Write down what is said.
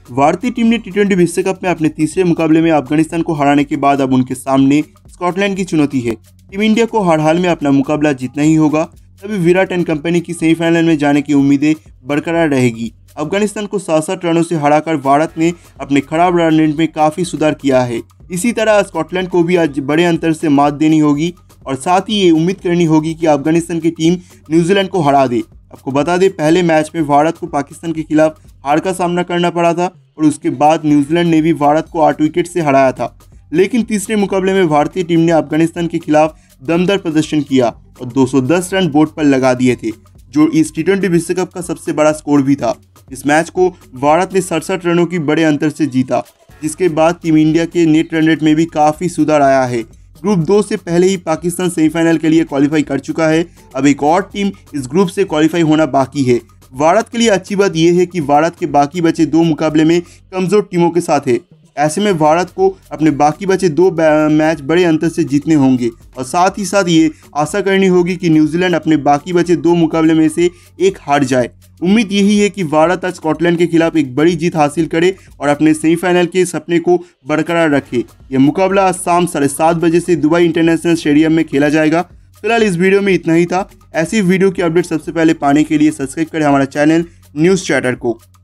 भारतीय टीम ने टी20 विश्व कप में अपने तीसरे मुकाबले में अफगानिस्तान को हराने के बाद अब उनके सामने स्कॉटलैंड की चुनौती है। टीम इंडिया को हर हाल में अपना मुकाबला जीतना ही होगा, तभी विराट एंड कंपनी की सेमीफाइनल में जाने की उम्मीदें बरकरार रहेगी। अफगानिस्तान को 67 रनों से हराकर भारत ने अपने खराब रन रेट में काफ़ी सुधार किया है। इसी तरह स्कॉटलैंड को भी आज बड़े अंतर से मात देनी होगी और साथ ही ये उम्मीद करनी होगी कि अफगानिस्तान की टीम न्यूजीलैंड को हरा दे। आपको बता दें, पहले मैच में भारत को पाकिस्तान के खिलाफ हार का सामना करना पड़ा था और उसके बाद न्यूजीलैंड ने भी भारत को 8 विकेट से हराया था। लेकिन तीसरे मुकाबले में भारतीय टीम ने अफगानिस्तान के खिलाफ दमदार प्रदर्शन किया और 210 रन बोर्ड पर लगा दिए थे, जो इस टी20 विश्व कप का सबसे बड़ा स्कोर भी था। इस मैच को भारत ने 67 रनों की बड़े अंतर से जीता, जिसके बाद टीम इंडिया के नेट रन रेट में भी काफ़ी सुधार आया है। ग्रुप 2 से पहले ही पाकिस्तान सेमीफाइनल के लिए क्वालिफाई कर चुका है। अब एक और टीम इस ग्रुप से क्वालिफाई होना बाकी है। भारत के लिए अच्छी बात यह है कि भारत के बाकी बचे 2 मुकाबले में कमज़ोर टीमों के साथ है। ऐसे में भारत को अपने बाकी बचे 2 मैच बड़े अंतर से जीतने होंगे और साथ ही साथ ये आशा करनी होगी कि न्यूजीलैंड अपने बाकी बचे 2 मुकाबले में से एक हार जाए। उम्मीद यही है कि भारत आज स्कॉटलैंड के खिलाफ एक बड़ी जीत हासिल करे और अपने सेमीफाइनल के सपने को बरकरार रखे। यह मुकाबला आज शाम 7:30 बजे से दुबई इंटरनेशनल स्टेडियम में खेला जाएगा। फिलहाल इस वीडियो में इतना ही था। ऐसी वीडियो की अपडेट सबसे पहले पाने के लिए सब्सक्राइब करें हमारा चैनल न्यूज़ चैटर को।